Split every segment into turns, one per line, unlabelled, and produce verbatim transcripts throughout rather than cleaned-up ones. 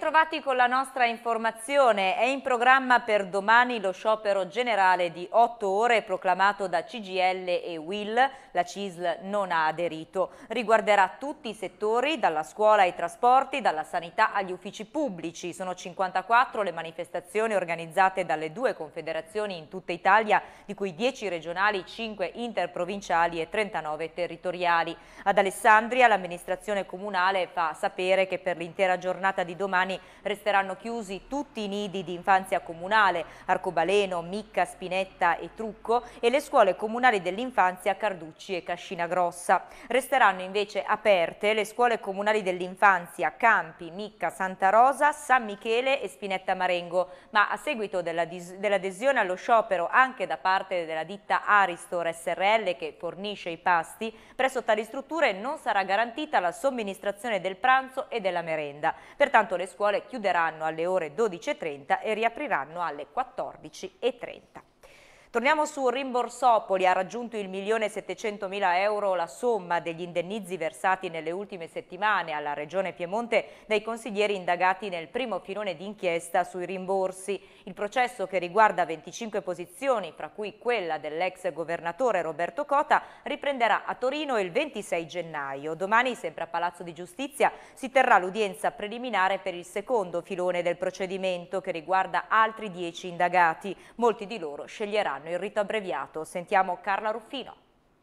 ritrovati con la nostra informazione. È in programma per domani lo sciopero generale di otto ore proclamato da C G I L e U I L. La C I S L non ha aderito. Riguarderà tutti i settori, dalla scuola ai trasporti, dalla sanità agli uffici pubblici. Sono cinquantaquattro le manifestazioni organizzate dalle due confederazioni in tutta Italia, di cui dieci regionali, cinque interprovinciali e trentanove territoriali. Ad Alessandria l'amministrazione comunale fa sapere che per l'intera giornata di domani resteranno chiusi tutti i nidi di infanzia comunale, Arcobaleno, Micca, Spinetta e Trucco, e le scuole comunali dell'infanzia Carducci e Cascina Grossa. Resteranno invece aperte le scuole comunali dell'infanzia Campi, Micca, Santa Rosa, San Michele e Spinetta Marengo, ma a seguito dell'adesione allo sciopero anche da parte della ditta Aristor S R L che fornisce i pasti, presso tali strutture non sarà garantita la somministrazione del pranzo e della merenda. Pertanto le scuole chiuderanno alle ore dodici e trenta e riapriranno alle quattordici e trenta. Torniamo su Rimborsopoli. Ha raggiunto il milione settecentomila euro la somma degli indennizi versati nelle ultime settimane alla Regione Piemonte dai consiglieri indagati nel primo filone d'inchiesta sui rimborsi. Il processo, che riguarda venticinque posizioni, fra cui quella dell'ex governatore Roberto Cota, riprenderà a Torino il ventisei gennaio. Domani, sempre a Palazzo di Giustizia, si terrà l'udienza preliminare per il secondo filone del procedimento, che riguarda altri dieci indagati. Molti di loro sceglieranno il rito abbreviato. Sentiamo Carla Ruffino.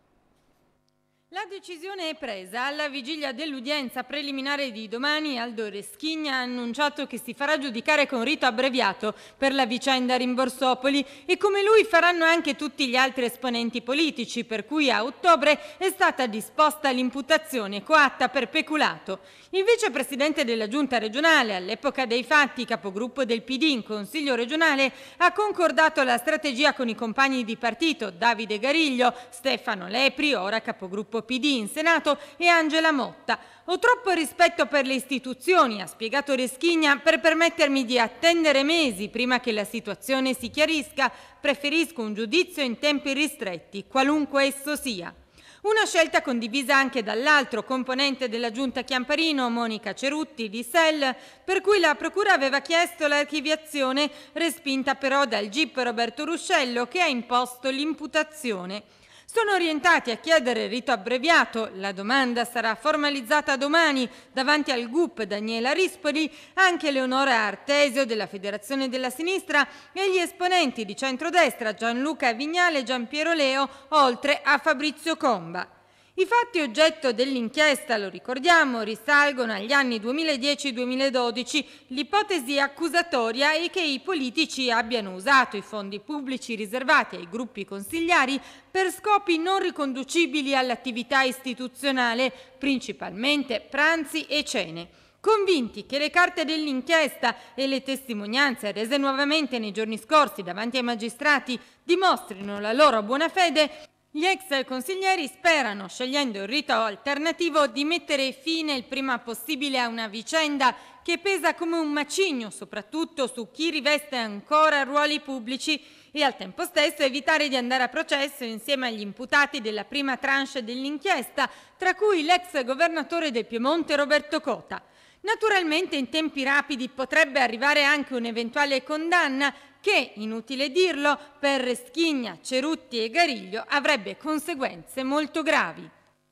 La decisione è presa. Alla vigilia dell'udienza preliminare di domani, Aldo Reschigna ha annunciato che si farà giudicare con rito abbreviato per la vicenda Rimborsopoli, e come lui faranno anche tutti gli altri esponenti politici, per cui a ottobre è stata disposta l'imputazione coatta per peculato. Il vicepresidente della giunta regionale, all'epoca dei fatti capogruppo del P D in Consiglio regionale, ha concordato la strategia con i compagni di partito Davide Gariglio, Stefano Lepri, ora capogruppo P D in Senato, e Angela Motta. Ho troppo rispetto per le istituzioni, ha spiegato Reschigna, per permettermi di attendere mesi prima che la situazione si chiarisca. Preferisco un giudizio in tempi ristretti, qualunque esso sia. Una scelta condivisa anche dall'altro componente della giunta Chiamparino, Monica Cerutti di S E L, per cui la procura aveva chiesto l'archiviazione, respinta però dal G I P Roberto Ruscello, che ha imposto l'imputazione. Sono orientati a chiedere rito abbreviato. La domanda sarà formalizzata domani davanti al G U P Daniela Rispoli, anche Leonora Artesio della Federazione della Sinistra e gli esponenti di centrodestra Gianluca Vignale e Giampiero Leo, oltre a Fabrizio Comba. I fatti oggetto dell'inchiesta, lo ricordiamo, risalgono agli anni duemiladieci duemiladodici. L'ipotesi accusatoria è che i politici abbiano usato i fondi pubblici riservati ai gruppi consigliari per scopi non riconducibili all'attività istituzionale, principalmente pranzi e cene. Convinti che le carte dell'inchiesta e le testimonianze rese nuovamente nei giorni scorsi davanti ai magistrati dimostrino la loro buona fede, gli ex consiglieri sperano, scegliendo il rito alternativo, di mettere fine il prima possibile a una vicenda che pesa come un macigno soprattutto su chi riveste ancora ruoli pubblici, e al tempo stesso evitare di andare a processo insieme agli imputati della prima tranche dell'inchiesta, tra cui l'ex governatore del Piemonte Roberto Cota. Naturalmente in tempi rapidi potrebbe arrivare anche un'eventuale condanna che, inutile dirlo, per Reschigna, Cerutti e Gariglio avrebbe conseguenze molto gravi.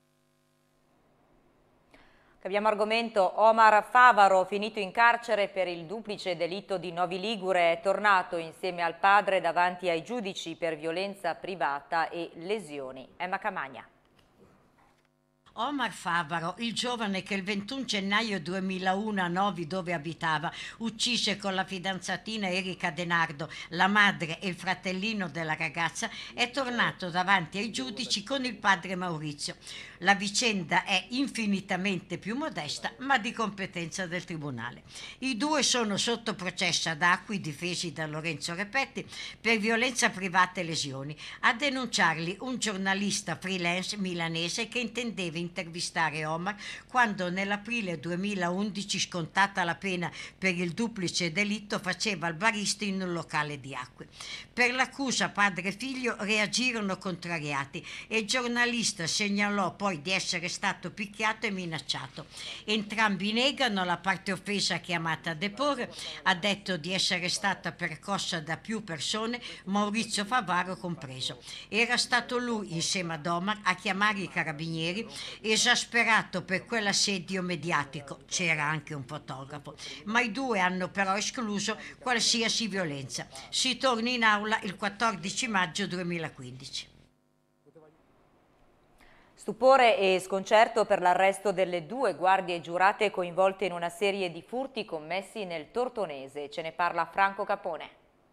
Cambiamo argomento. Omar Favaro, finito in carcere per il duplice delitto di Novi Ligure, è tornato insieme al padre davanti ai giudici per violenza privata e lesioni. Emma Camagna.
Omar Favaro, il giovane che il ventuno gennaio duemilauno a Novi, dove abitava, uccise con la fidanzatina Erika Denardo, la madre e il fratellino della ragazza, è tornato davanti ai giudici con il padre Maurizio. La vicenda è infinitamente più modesta, ma di competenza del tribunale. I due sono sotto processo ad Acqui, difesi da Lorenzo Repetti, per violenza privata e lesioni. A denunciarli un giornalista freelance milanese che intendeva intervistare Omar quando nell'aprile duemilaundici, scontata la pena per il duplice delitto, faceva il barista in un locale di acque. Per l'accusa padre e figlio reagirono contrariati e il giornalista segnalò poi di essere stato picchiato e minacciato. Entrambi negano, la parte offesa chiamata a deporre ha detto di essere stata percossa da più persone, Maurizio Favaro compreso. Era stato lui, insieme ad Omar, a chiamare i carabinieri, esasperato per quell'assedio mediatico. C'era anche un fotografo, ma i due hanno però escluso qualsiasi violenza. Si torna in aula il quattordici maggio duemilaquindici.
Stupore e sconcerto per l'arresto delle due guardie giurate coinvolte in una serie di furti commessi nel Tortonese. Ce ne parla Franco Capone.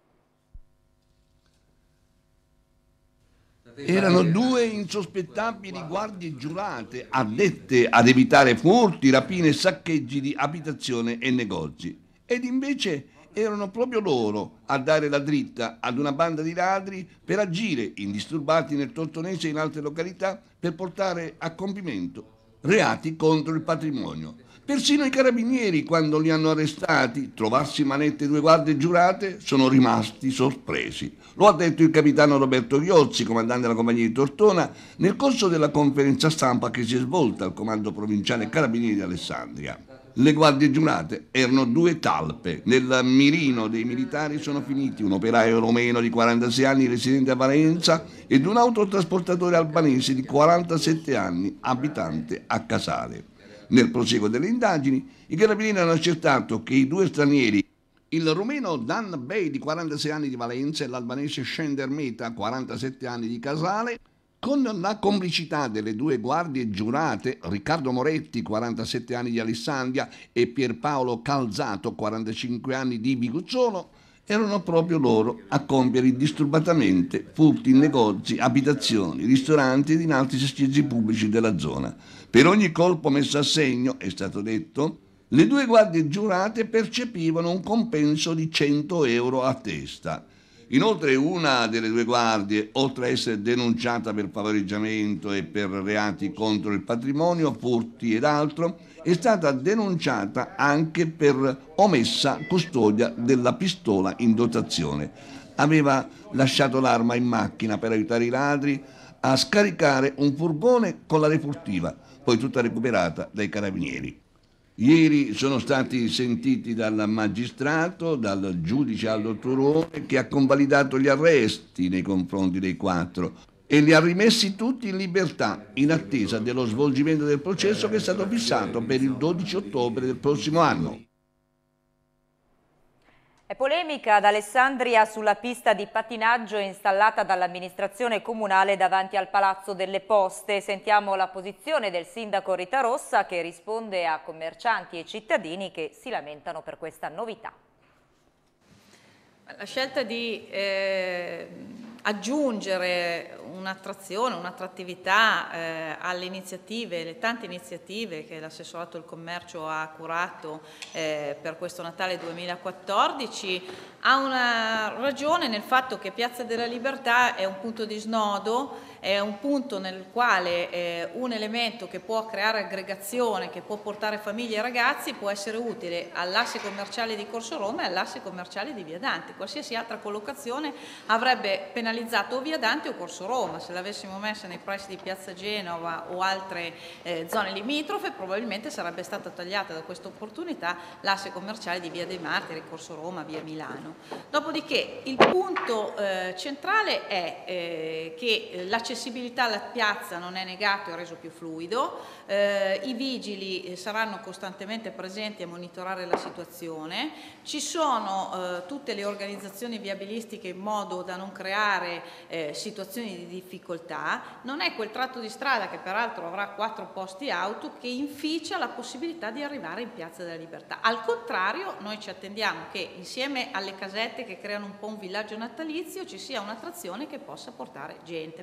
Erano due insospettabili guardie giurate addette ad evitare furti, rapine e saccheggi di abitazione e negozi. Ed invece erano proprio loro a dare la dritta ad una banda di ladri per agire indisturbati nel Tortonese e in altre località per portare a compimento reati contro il patrimonio. Persino i carabinieri, quando li hanno arrestati, trovarsi in manette due guardie giurate, sono rimasti sorpresi. Lo ha detto il capitano Roberto Riozzi, comandante della compagnia di Tortona, nel corso della conferenza stampa che si è svolta al comando provinciale Carabinieri di Alessandria. Le guardie giurate erano due talpe. Nel mirino dei militari sono finiti un operaio romeno di quarantasei anni residente a Valenza ed un autotrasportatore albanese di quarantasette anni abitante a Casale. Nel prosieguo delle indagini, i carabinieri hanno accertato che i due stranieri, il rumeno Dan Bey di quarantasei anni di Valenza e l'albanese Shender Meta, quarantasette anni di Casale, con la complicità delle due guardie giurate, Riccardo Moretti, quarantasette anni di Alessandria, e Pierpaolo Calzato, quarantacinque anni di Viguzzolo, erano proprio loro a compiere indisturbatamente furti in negozi, abitazioni, ristoranti ed in altri saccheggi pubblici della zona. Per ogni colpo messo a segno, è stato detto, le due guardie giurate percepivano un compenso di cento euro a testa. Inoltre una delle due guardie, oltre a essere denunciata per favoreggiamento e per reati contro il patrimonio, furti ed altro, è stata denunciata anche per omessa custodia della pistola in dotazione. Aveva lasciato l'arma in macchina per aiutare i ladri a scaricare un furgone con la refurtiva, poi tutta recuperata dai carabinieri. Ieri sono stati sentiti dal magistrato, dal giudice Aldo Turone, che ha convalidato gli arresti nei confronti dei quattro e li ha rimessi tutti in libertà in attesa dello svolgimento del processo che è stato fissato per il dodici ottobre del prossimo anno.
È polemica ad Alessandria sulla pista di pattinaggio installata dall'amministrazione comunale davanti al Palazzo delle Poste. Sentiamo la posizione del sindaco Rita Rossa, che risponde a commercianti e cittadini che si lamentano per questa novità.
La scelta di eh, aggiungere un'attrazione, un'attrattività eh, alle iniziative, le tante iniziative che l'assessorato al commercio ha curato eh, per questo Natale duemilaquattordici ha una ragione nel fatto che Piazza della Libertà è un punto di snodo, è un punto nel quale eh, un elemento che può creare aggregazione, che può portare famiglie e ragazzi, può essere utile all'asse commerciale di Corso Roma e all'asse commerciale di Via Dante. Qualsiasi altra collocazione avrebbe penalizzato o Via Dante o Corso Roma. Se l'avessimo messa nei pressi di Piazza Genova o altre eh, zone limitrofe, probabilmente sarebbe stata tagliata da questa opportunità l'asse commerciale di Via dei Martiri, Corso Roma, Via Milano. Dopodiché il punto eh, centrale è eh, che l'accessibilità alla piazza non è negato e reso più fluido, eh, i vigili saranno costantemente presenti a monitorare la situazione, ci sono eh, tutte le organizzazioni viabilistiche in modo da non creare eh, situazioni di difficoltà, non è quel tratto di strada che peraltro avrà quattro posti auto che inficia la possibilità di arrivare in Piazza della Libertà. Al contrario, noi ci attendiamo che insieme alle casette che creano un po' un villaggio natalizio ci sia un'attrazione che possa portare gente. Peraltro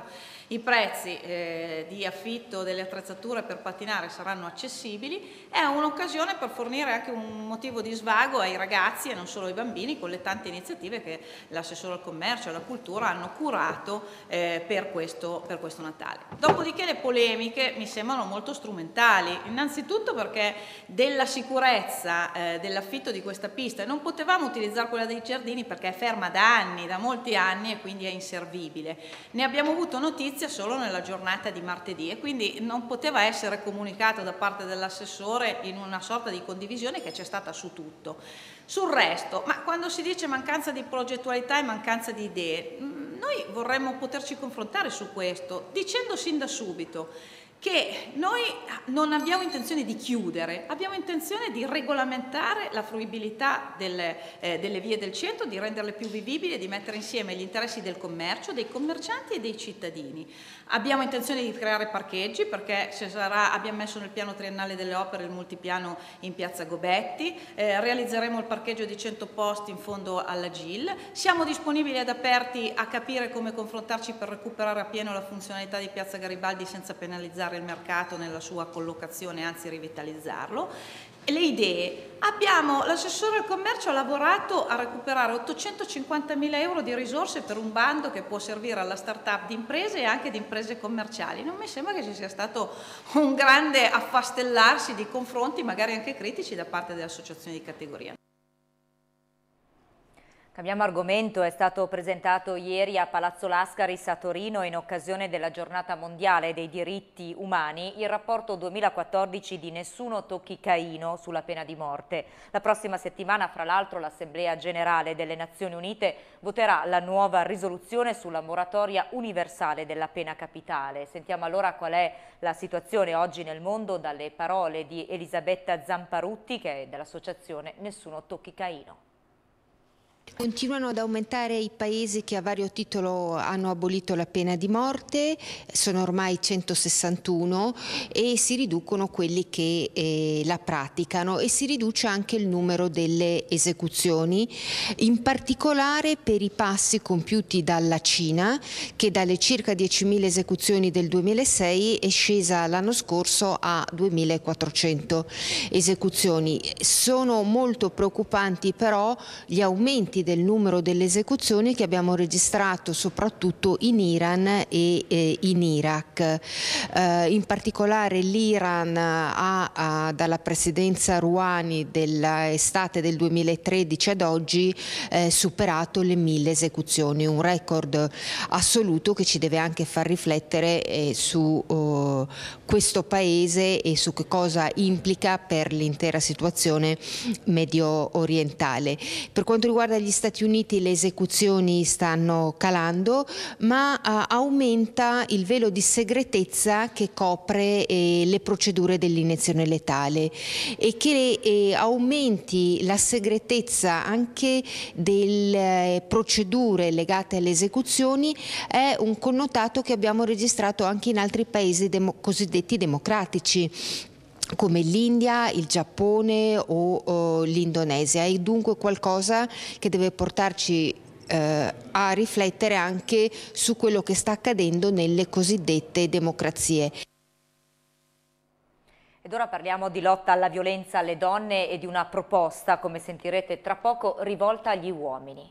l'altro i prezzi eh, di affitto delle attrezzature per pattinare saranno accessibili, è un'occasione per fornire anche un motivo di svago ai ragazzi e non solo ai bambini, con le tante iniziative che l'assessore al commercio e alla cultura hanno curato eh, per, questo, per questo Natale. Dopodiché le polemiche mi sembrano molto strumentali, innanzitutto perché della sicurezza eh, dell'affitto di questa pista non potevamo utilizzare quella dei giardini perché è ferma da anni, da molti anni, e quindi è inservibile. Ne abbiamo avuto notizia solo nella giornata di martedì e quindi non poteva essere comunicato da parte dell'assessore in una sorta di condivisione che c'è stata su tutto. Sul resto, ma quando si dice mancanza di progettualità e mancanza di idee, noi vorremmo poterci confrontare su questo, dicendo sin da subito che noi non abbiamo intenzione di chiudere, abbiamo intenzione di regolamentare la fruibilità delle, eh, delle vie del centro, di renderle più vivibili e di mettere insieme gli interessi del commercio, dei commercianti e dei cittadini. Abbiamo intenzione di creare parcheggi perché se sarà, abbiamo messo nel piano triennale delle opere il multipiano in piazza Gobetti, eh, realizzeremo il parcheggio di cento posti in fondo alla G I L, siamo disponibili ed aperti a capire come confrontarci per recuperare appieno la funzionalità di piazza Garibaldi senza penalizzare il mercato nella sua collocazione, anzi rivitalizzarlo. E le idee, abbiamo, l'assessore al commercio ha lavorato a recuperare ottocentocinquantamila euro di risorse per un bando che può servire alla start-up di imprese e anche di imprese commerciali. Non mi sembra che ci sia stato un grande affastellarsi di confronti, magari anche critici, da parte delle associazioni di categoria.
Cambiamo argomento, è stato presentato ieri a Palazzo Lascaris a Torino in occasione della giornata mondiale dei diritti umani il rapporto duemilaquattordici di Nessuno tocchi Caino sulla pena di morte. La prossima settimana, fra l'altro, l'Assemblea Generale delle Nazioni Unite voterà la nuova risoluzione sulla moratoria universale della pena capitale. Sentiamo allora qual è la situazione oggi nel mondo dalle parole di Elisabetta Zamparutti, che è dell'associazione Nessuno tocchi Caino.
Continuano ad aumentare i paesi che a vario titolo hanno abolito la pena di morte, sono ormai centosessantuno, e si riducono quelli che eh, la praticano, e si riduce anche il numero delle esecuzioni, in particolare per i passi compiuti dalla Cina, che dalle circa diecimila esecuzioni del duemilasei è scesa l'anno scorso a duemilaquattrocento esecuzioni. Sono molto preoccupanti però gli aumenti del numero delle esecuzioni che abbiamo registrato soprattutto in Iran e eh, in Iraq. Eh, in particolare l'Iran ha, ha dalla presidenza Rouhani dell'estate del duemilatredici ad oggi eh, superato le mille esecuzioni, un record assoluto che ci deve anche far riflettere eh, su oh, questo paese e su che cosa implica per l'intera situazione medio orientale. Per quanto riguarda gli Stati Uniti, le esecuzioni stanno calando, ma uh, aumenta il velo di segretezza che copre eh, le procedure dell'iniezione letale, e che eh, aumenti la segretezza anche delle eh, procedure legate alle esecuzioni è un connotato che abbiamo registrato anche in altri paesi demo- cosiddetti democratici, come l'India, il Giappone o, o l'Indonesia. È dunque qualcosa che deve portarci eh, a riflettere anche su quello che sta accadendo nelle cosiddette democrazie.
Ed ora parliamo di lotta alla violenza alle donne e di una proposta, come sentirete tra poco, rivolta agli uomini.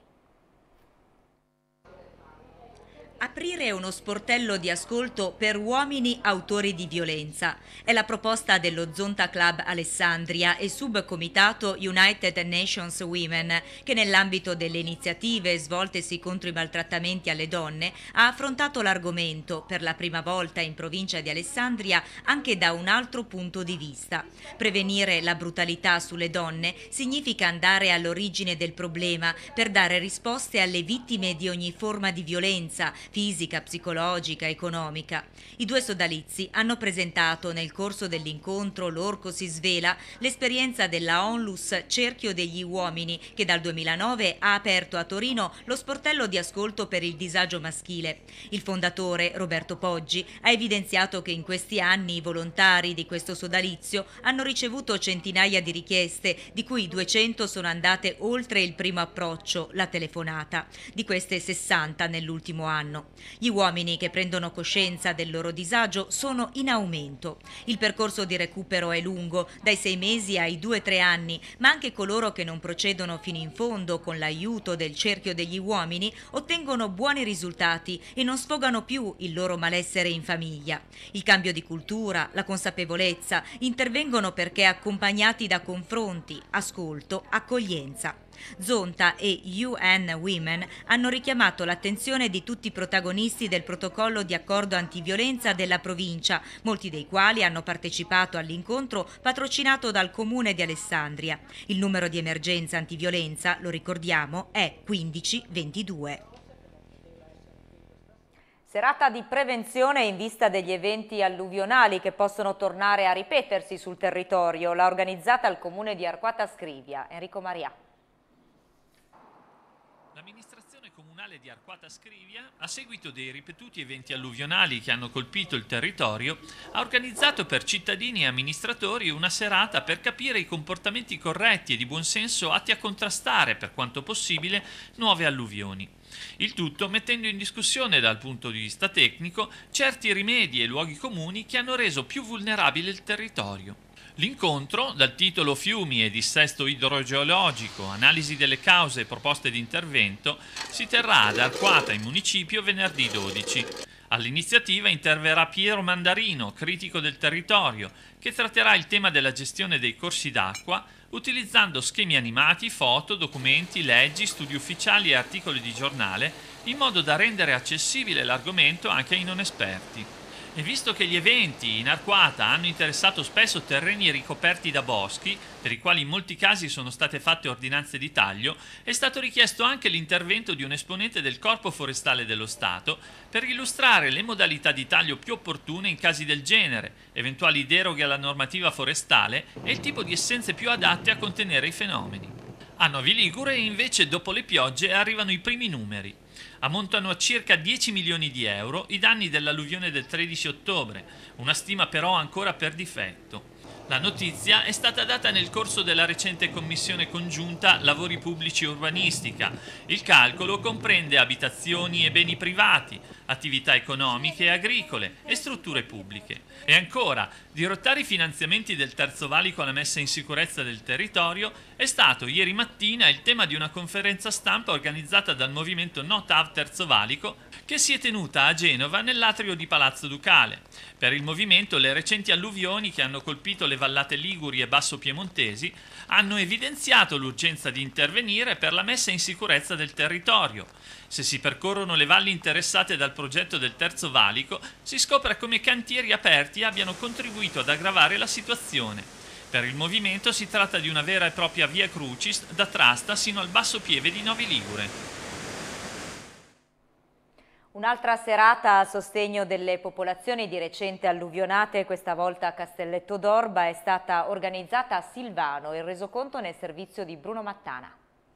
Aprire uno sportello di ascolto per uomini autori di violenza. È la proposta dello Zonta Club Alessandria e subcomitato United Nations Women, che nell'ambito delle iniziative svoltesi contro i maltrattamenti alle donne ha affrontato l'argomento per la prima volta in provincia di Alessandria anche da un altro punto di vista. Prevenire la brutalità sulle donne significa andare all'origine del problema per dare risposte alle vittime di ogni forma di violenza fisica, psicologica, economica. I due sodalizi hanno presentato nel corso dell'incontro L'Orco si svela l'esperienza della Onlus Cerchio degli Uomini, che dal duemilanove ha aperto a Torino lo sportello di ascolto per il disagio maschile. Il fondatore, Roberto Poggi, ha evidenziato che in questi anni i volontari di questo sodalizio hanno ricevuto centinaia di richieste, di cui duecento sono andate oltre il primo approccio, la telefonata. Di queste sessanta nell'ultimo anno. giorno. Gli uomini che prendono coscienza del loro disagio sono in aumento. Il percorso di recupero è lungo, dai sei mesi ai due tre anni, ma anche coloro che non procedono fino in fondo con l'aiuto del cerchio degli uomini ottengono buoni risultati e non sfogano più il loro malessere in famiglia. Il cambio di cultura, la consapevolezza intervengono perché accompagnati da confronti, ascolto, accoglienza. Zonta e U N Women hanno richiamato l'attenzione di tutti i protagonisti del protocollo di accordo antiviolenza della provincia, molti dei quali hanno partecipato all'incontro patrocinato dal Comune di Alessandria. Il numero di emergenza antiviolenza, lo ricordiamo, è quindici ventidue.
Serata di prevenzione in vista degli eventi alluvionali che possono tornare a ripetersi sul territorio. L'ha organizzata il Comune di Arquata Scrivia. Enrico Maria.
L'amministrazione comunale di Arquata Scrivia, a seguito dei ripetuti eventi alluvionali che hanno colpito il territorio, ha organizzato per cittadini e amministratori una serata per capire i comportamenti corretti e di buonsenso atti a contrastare, per quanto possibile, nuove alluvioni. Il tutto mettendo in discussione dal punto di vista tecnico certi rimedi e luoghi comuni che hanno reso più vulnerabile il territorio. L'incontro, dal titolo Fiumi e dissesto idrogeologico, analisi delle cause e proposte di intervento, si terrà ad Arquata in municipio venerdì dodici. All'iniziativa interverrà Piero Mandarino, critico del territorio, che tratterà il tema della gestione dei corsi d'acqua utilizzando schemi animati, foto, documenti, leggi, studi ufficiali e articoli di giornale, in modo da rendere accessibile l'argomento anche ai non esperti. E visto che gli eventi in Arquata hanno interessato spesso terreni ricoperti da boschi, per i quali in molti casi sono state fatte ordinanze di taglio, è stato richiesto anche l'intervento di un esponente del Corpo Forestale dello Stato per illustrare le modalità di taglio più opportune in casi del genere, eventuali deroghe alla normativa forestale e il tipo di essenze più adatte a contenere i fenomeni. A Novi Ligure invece dopo le piogge arrivano i primi numeri. Ammontano a circa dieci milioni di euro i danni dell'alluvione del tredici ottobre, una stima però ancora per difetto. La notizia è stata data nel corso della recente commissione congiunta Lavori Pubblici e Urbanistica. Il calcolo comprende abitazioni e beni privati, attività economiche e agricole e strutture pubbliche. E ancora, dirottare i finanziamenti del Terzo Valico alla messa in sicurezza del territorio è stato ieri mattina il tema di una conferenza stampa organizzata dal movimento No TAV Terzo Valico che si è tenuta a Genova nell'atrio di Palazzo Ducale. Per il movimento le recenti alluvioni che hanno colpito le vallate liguri e basso piemontesi hanno evidenziato l'urgenza di intervenire per la messa in sicurezza del territorio. Se si percorrono le valli interessate dal progetto del Terzo Valico, si scopre come cantieri aperti abbiano contribuito ad aggravare la situazione. Per il movimento si tratta di una vera e propria via crucis da Trasta sino al basso pieve di Novi Ligure.
Un'altra serata a sostegno delle popolazioni di recente alluvionate, questa volta a Castelletto d'Orba, è stata organizzata a Silvano. Il resoconto nel servizio di Bruno Mattana.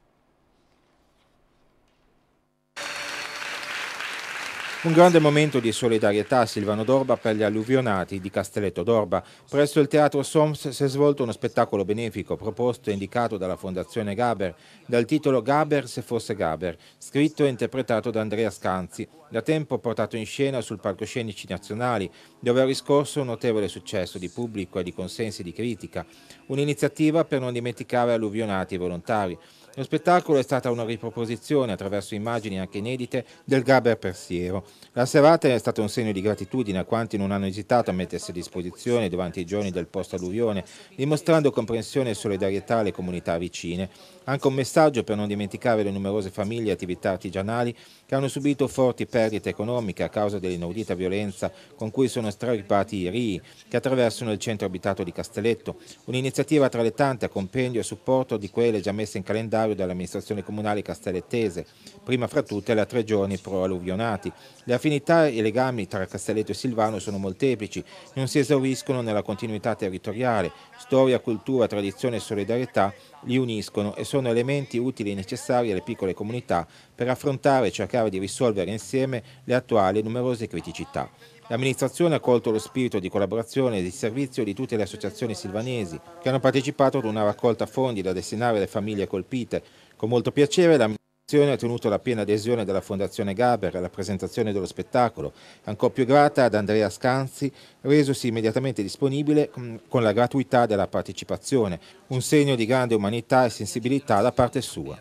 Un grande momento di solidarietà a Silvano d'Orba per gli alluvionati di Castelletto d'Orba. Presso il Teatro Soms si è svolto uno spettacolo benefico proposto e indicato dalla Fondazione Gaber, dal titolo Gaber se fosse Gaber, scritto e interpretato da Andrea Scanzi, da tempo portato in scena sul palcoscenici nazionali, dove ha riscosso un notevole successo di pubblico e di consensi di critica, un'iniziativa per non dimenticare alluvionati volontari. Lo spettacolo è stata una riproposizione attraverso immagini anche inedite del Gaber Persiero. La serata è stata un segno di gratitudine a quanti non hanno esitato a mettersi a disposizione davanti ai giorni del post-alluvione, dimostrando comprensione e solidarietà alle comunità vicine. Anche un messaggio per non dimenticare le numerose famiglie e attività artigianali che hanno subito forti perdite economiche a causa dell'inaudita violenza con cui sono straripati i rii che attraversano il centro abitato di Castelletto. Un'iniziativa tra le tante a compendio e supporto di quelle già messe in calendario dall'amministrazione comunale castellettese, prima fra tutte la tre giorni pro alluvionati. Le affinità e i legami tra Castelletto e Silvano sono molteplici, non si esauriscono nella continuità territoriale. Storia, cultura, tradizione e solidarietà li uniscono e sono elementi utili e necessari alle piccole comunità per affrontare e cercare di risolvere insieme le attuali e numerose criticità. L'amministrazione ha colto lo spirito di collaborazione e di servizio di tutte le associazioni silvanesi che hanno partecipato ad una raccolta fondi da destinare alle famiglie colpite. Con molto piacere la Ha ottenuto la piena adesione della Fondazione Gaber alla presentazione dello spettacolo, ancora più grata ad Andrea Scanzi, resosi immediatamente disponibile con la gratuità della partecipazione, un segno di grande umanità e sensibilità da parte sua.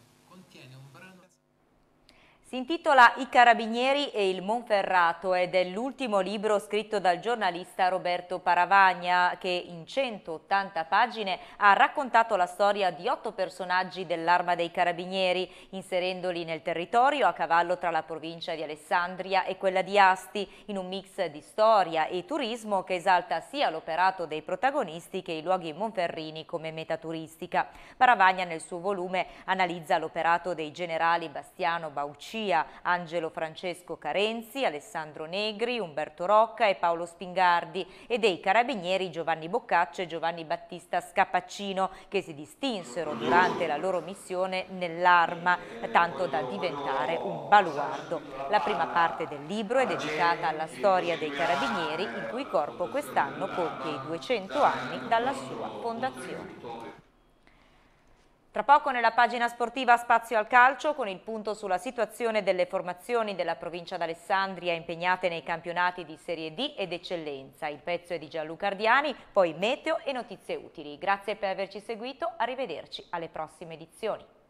Si intitola I Carabinieri e il Monferrato ed è l'ultimo libro scritto dal giornalista Roberto Paravagna che in centottanta pagine ha raccontato la storia di otto personaggi dell'Arma dei Carabinieri, inserendoli nel territorio a cavallo tra la provincia di Alessandria e quella di Asti, in un mix di storia e turismo che esalta sia l'operato dei protagonisti che i luoghi monferrini come meta turistica. Paravagna nel suo volume analizza l'operato dei generali Bastiano Baucia, Angelo Francesco Carenzi, Alessandro Negri, Umberto Rocca e Paolo Spingardi e dei carabinieri Giovanni Boccaccio e Giovanni Battista Scappaccino che si distinsero durante la loro missione nell'Arma tanto da diventare un baluardo. La prima parte del libro è dedicata alla storia dei carabinieri il cui corpo quest'anno compie i duecento anni dalla sua fondazione. Tra poco nella pagina sportiva spazio al calcio con il punto sulla situazione delle formazioni della provincia d'Alessandria impegnate nei campionati di Serie D ed Eccellenza. Il pezzo è di Gianluca Ardiani, poi meteo e notizie utili. Grazie per averci seguito, arrivederci alle prossime edizioni.